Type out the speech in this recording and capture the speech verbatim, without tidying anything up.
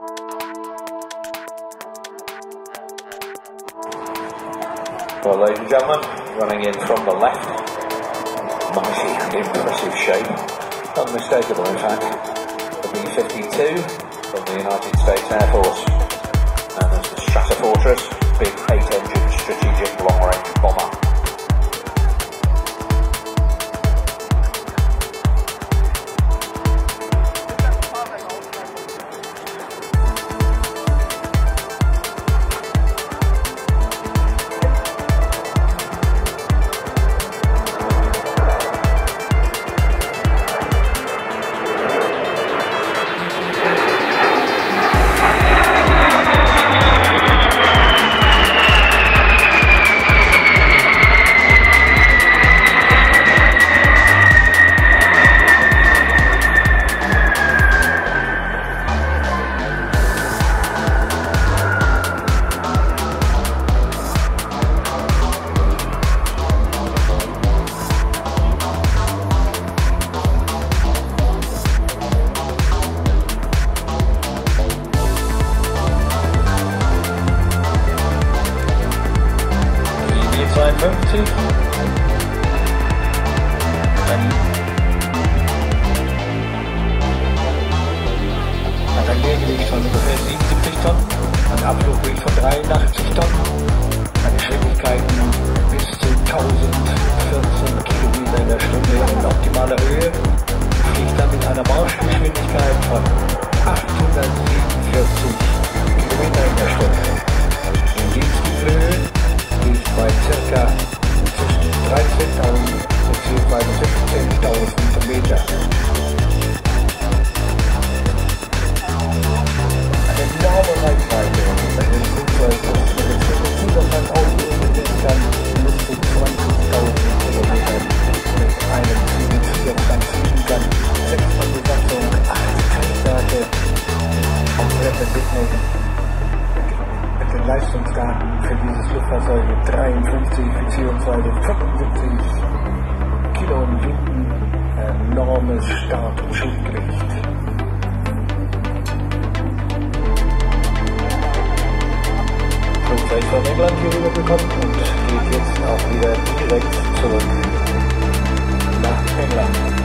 Well, ladies and gentlemen, running in from the left, mighty and impressive shape, unmistakable in fact, the B fifty-two from the United States Air Force, known as the Stratofortress, big eight-engine strategic long-range bomber. zweiundfünfzig, dann hat ein Leergewicht von ungefähr siebenundsiebzig Tonnen, ein Abfluggewicht von dreiundachtzig Tonnen, eine Geschwindigkeiten bis zu tausendvierzehn Kilometer in der Stunde in optimaler Höhe, fliegt dann mit einer Marschgeschwindigkeit von achthundertsiebenundvierzig Kilometer in der Stunde. In Dienstflüge liegt bei ca. zwischen dreizehntausend bzw. fünfzehntausend Meter. Eine enorme Reichweite bei dem Flugzeug, das mit dem Flugzeug ausgerüstet kann, bis zu zwanzigtausend Kilometern mit einem Flugzeug fliegen kann, sechs von Besatzung, acht Triebwerke, komplette Technik. Mit den Leistungsdaten für dieses Luftfahrzeug mit dreiundfünfzig bzw. fünfundsiebzig Kilonewton, enormes Start- und Schubgewicht. Flugzeug von England hier rübergekommen und geht jetzt auch wieder direkt zurück nach England.